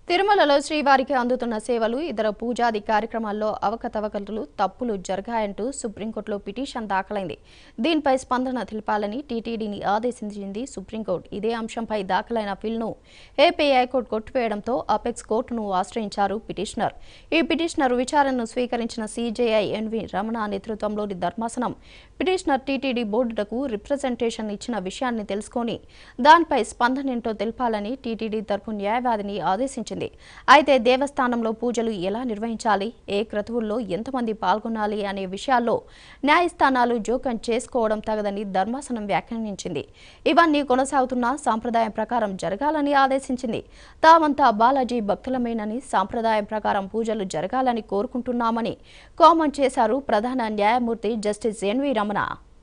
తిరుమలలో శ్రీవారికి అందుతున్న సేవలు ఇతర పూజాది కార్యక్రమాల్లో అవకతవకలు తప్పులు జరగాయంటూ సుప్రీంకోర్టులో పిటిషన్ దాఖలైంది. దీనిపై స్పందన తెలపాలని టీటీడీని ఆదేశించింది సుప్రీంకోర్టు. ఇదే అంశంపై దాఖలైన పిల్ను ఏపీ హైకోర్టు కొట్టివేయడంతో అపెక్స్ కోర్టును ఆశ్రయించారు పిటిషనర్. ఈ పిటిషనర్ విచారణను స్వీకరించిన CJI ఎన్వి రమణ నేతృత్వంలోని ధర్మాసనం పిటిషనర్ టీటీడీ బోర్డుకు రిప్రజెంటేషన్ ఇచ్చిన విషయాన్ని తెలుసుకొని దానిపై స్పందనేంటో తెలపాలని టీటీడీ తరపు న్యాయవాదిని ఆదేశించింది. అయితే దేవస్థానంలో పూజలు ఎలా నిర్వహించాలి, ఏ క్రతువుల్లో ఎంతమంది పాల్గొనాలి అనే విషయాల్లో న్యాయస్థానాలు జోక్యం చేసుకోవడం తగదని ధర్మాసనం వ్యాఖ్యానించింది. ఇవన్నీ కొనసాగుతున్న సాంప్రదాయం ప్రకారం జరగాలని ఆదేశించింది. తామంతా బాలాజీ భక్తులమేనని సాంప్రదాయం ప్రకారం పూజలు జరగాలని కోరుకుంటున్నామని కామెంట్ చేశారు ప్రధాన న్యాయమూర్తి జస్టిస్ ఎన్వి రమణ.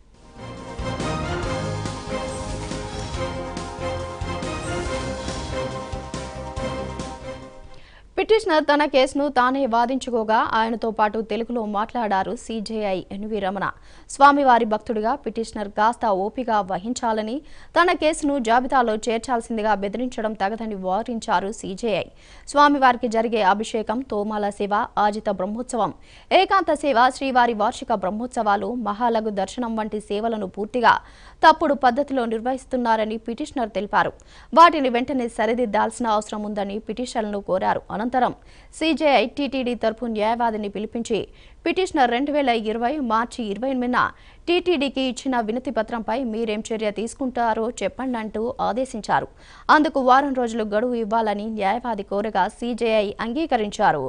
పిటిషనర్ తన కేసును తానే వాదించుకోగా ఆయనతో పాటు తెలుగులో మాట్లాడారు CJI ఎన్వి రమణ. స్వామివారి భక్తుడిగా పిటిషనర్ కాస్త ఓపిక వహించాలని, తన కేసును జాబితాలో చేర్చాల్సిందిగా బెదిరించడం తగదని వారించారు CJI. స్వామివారికి జరిగే అభిషేకం, తోమాల సేవ, ఆజిత బ్రహ్మోత్సవం, ఏకాంత సేవ, శ్రీవారి వార్షిక బ్రహ్మోత్సవాలు, మహాలఘు దర్శనం వంటి సేవలను పూర్తిగా తప్పుడు పద్ధతిలో నిర్వహిస్తున్నారని పిటిషనర్ తెలిపారు. వాటిని వెంటనే సరిదిద్దాల్సిన అవసరం ఉందని పిటిషన్లను కోరారు. అనంతరం CJI TTD తరపు న్యాయవాదిని పిలిపించి పిటిషనర్ 2020 మార్చి 28న TTDకి ఇచ్చిన వినతి పత్రంపై మీరేం చర్య తీసుకుంటారో చెప్పండి అంటూ ఆదేశించారు. అందుకు వారం రోజులు గడువు ఇవ్వాలని న్యాయవాది కోరగా CJI అంగీకరించారు.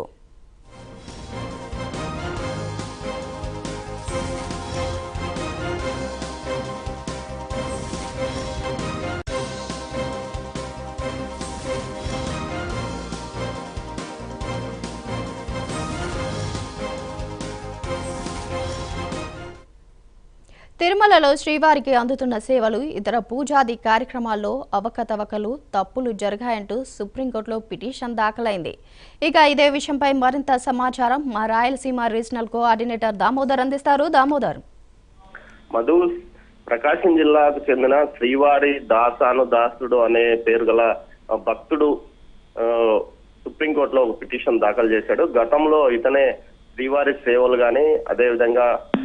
తిరుమలలో శ్రీవారికి అందుతున్న సేవలు ఇతర పూజాది కార్యక్రమాల్లో అవకతవకలు తప్పులు జరగాయంటూ సుప్రీంకోర్టులో పిటిషన్ దాఖలైంది. ఇక ఇదే విషయంపై మరింత సమాచారం మా రాయలసీమ రీజనల్ కోఆర్డినేటర్ దామోదర్ అందిస్తారు. దామోదర్. మధు, ప్రకాశం జిల్లాకు చెందిన శ్రీవారి దాసుడు అనే పేరు గల భక్తుడు సుప్రీంకోర్టులో ఒక పిటిషన్ దాఖలు చేశాడు. గతంలో ఇతనే శ్రీవారి సేవలు గాని, అదేవిధంగా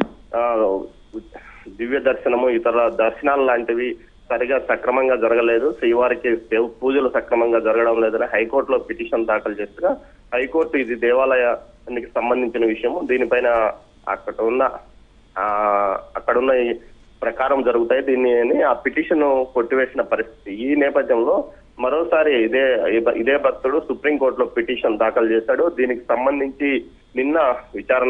దివ్య దర్శనము, ఇతర దర్శనాలు లాంటివి సరిగా సక్రమంగా జరగలేదు, శ్రీవారికి పూజలు సక్రమంగా జరగడం లేదని హైకోర్టులో పిటిషన్ దాఖలు చేస్తున్నా హైకోర్టు ఇది దేవాలయానికి సంబంధించిన విషయము, దీనిపైన అక్కడున్న ప్రకారం జరుగుతాయి దీన్ని ఆ పిటిషన్ కొట్టివేసిన పరిస్థితి. ఈ నేపథ్యంలో మరోసారి ఇదే భక్తుడు సుప్రీంకోర్టులో పిటిషన్ దాఖలు చేశాడు. దీనికి సంబంధించి నిన్న విచారణ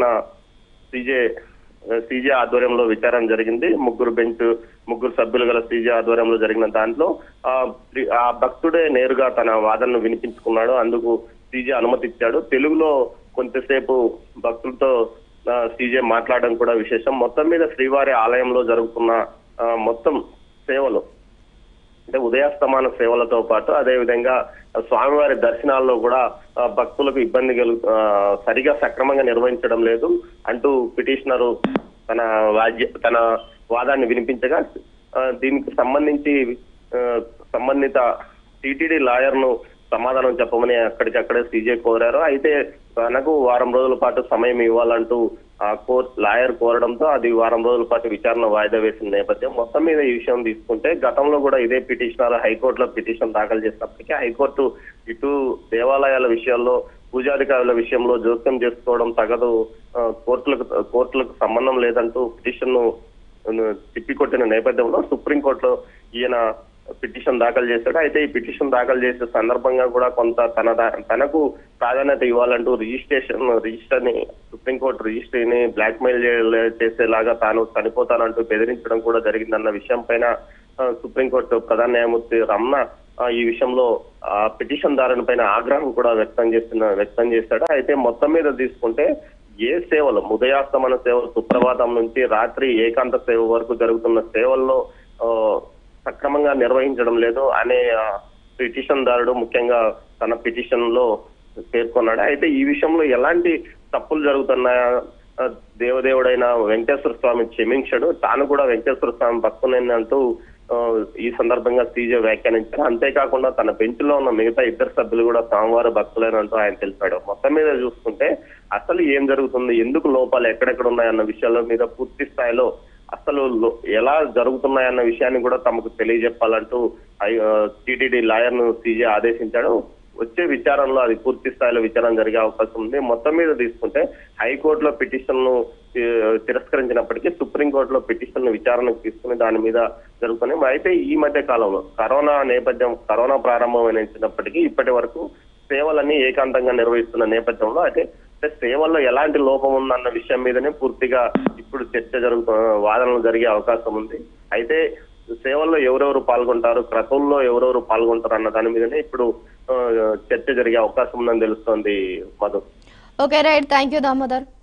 CJI ఆధ్వర్యంలో విచారణ జరిగింది. ముగ్గురు సభ్యులు గల CJI ఆధ్వర్యంలో జరిగిన దాంట్లో ఆ భక్తుడే నేరుగా తన వాదనను వినిపించుకున్నాడు. అందుకు CJI అనుమతి ఇచ్చాడు. తెలుగులో కొంతసేపు భక్తులతో CJI మాట్లాడడం కూడా విశేషం. మొత్తం మీద శ్రీవారి ఆలయంలో జరుగుతున్న మొత్తం సేవలు అంటే ఉదయాస్తమాన సేవలతో పాటు అదేవిధంగా స్వామివారి దర్శనాల్లో కూడా భక్తులకు ఇబ్బంది సరిగా సక్రమంగా నిర్వహించడం లేదు అంటూ పిటిషనరు తన వాదాన్ని వినిపించగా దీనికి సంబంధించి సంబంధిత TTD లాయర్ను సమాధానం చెప్పమని అక్కడికక్కడే CJI కోరారు. అయితే తనకు వారం రోజుల పాటు సమయం ఇవ్వాలంటూ లాయర్ కోరడంతో అది వారం రోజుల పాటు విచారణ వాయిదా వేసిన నేపథ్యం. మొత్తం మీద ఈ విషయం తీసుకుంటే గతంలో కూడా ఇదే పిటిషనర్ హైకోర్టులో పిటిషన్ దాఖలు చేసినప్పటికీ హైకోర్టు ఇటు దేవాలయాల విషయాల్లో, పూజాధికారుల విషయంలో జోక్యం చేసుకోవడం తగదు, కోర్టులకు సంబంధం లేదంటూ పిటిషన్ ను తిప్పికొట్టిన నేపథ్యంలో సుప్రీంకోర్టులో ఈయన పిటిషన్ దాఖలు చేశాడు. అయితే ఈ పిటిషన్ దాఖలు చేసే సందర్భంగా కూడా కొంత తనకు ప్రాధాన్యత ఇవ్వాలంటూ రిజిస్టర్ని సుప్రీంకోర్టు రిజిస్ట్రీని బ్లాక్ మెయిల్ చేసేలాగా తాను చనిపోతానంటూ బెదిరించడం కూడా జరిగిందన్న విషయం పైన సుప్రీంకోర్టు ప్రధాన న్యాయమూర్తి రమణ ఈ విషయంలో పిటిషన్ దారుని పైన ఆగ్రహం కూడా వ్యక్తం చేశాడు. అయితే మొత్తం మీద తీసుకుంటే ఏ సేవలు, ఉదయాస్తమన సేవలు, సుప్రభాతం నుంచి రాత్రి ఏకాంత సేవ వరకు జరుగుతున్న సేవల్లో సక్రమంగా నిర్వహించడం లేదు అనే పిటిషన్ దారుడు ముఖ్యంగా తన పిటిషన్ లో పేర్కొన్నాడు. అయితే ఈ విషయంలో ఎలాంటి తప్పులు జరుగుతున్నాయా, దేవదేవుడైన వెంకటేశ్వర స్వామి క్షమించాడు, తాను కూడా వెంకటేశ్వర స్వామి భక్తునని అంటూ ఈ సందర్భంగా సీజే వ్యాఖ్యానించారు. అంతేకాకుండా తన బెంచ్ లో ఉన్న మిగతా ఇద్దరు సభ్యులు కూడా స్వామివారి భక్తులేనంటూ ఆయన తెలిపాడు. మొత్తం మీద చూసుకుంటే అసలు ఏం జరుగుతుంది, ఎందుకు లోపాలు ఎక్కడెక్కడ ఉన్నాయన్న విషయాల మీద పూర్తి స్థాయిలో అసలు ఎలా జరుగుతున్నాయన్న విషయాన్ని కూడా తమకు తెలియజెప్పాలంటూ టీటీడీ లాయర్ ను సీజే ఆదేశించాడు. వచ్చే విచారణలో అది పూర్తి స్థాయిలో విచారణ జరిగే అవకాశం ఉంది. మొత్తం మీద తీసుకుంటే హైకోర్టులో పిటిషన్ ను తిరస్కరించినప్పటికీ సుప్రీంకోర్టులో పిటిషన్ ను విచారణకు తీసుకుని దాని మీద జరుగుతున్నాయి. అయితే ఈ మధ్య కాలంలో కరోనా ప్రారంభమైనప్పటికీ ఇప్పటి వరకు సేవలన్నీ ఏకాంతంగా నిర్వహిస్తున్న నేపథ్యంలో అయితే సేవల్లో ఎలాంటి లోపం ఉందన్న విషయం మీదనే పూర్తిగా ఇప్పుడు వాదనలు జరిగే అవకాశం ఉంది. అయితే సేవల్లో ఎవరెవరు పాల్గొంటారు, క్రతువుల్లో ఎవరెవరు పాల్గొంటారు అన్న దాని మీదనే ఇప్పుడు చర్చ జరిగే అవకాశం ఉందని తెలుస్తోంది Madhu. Okay right, thank you Damodar.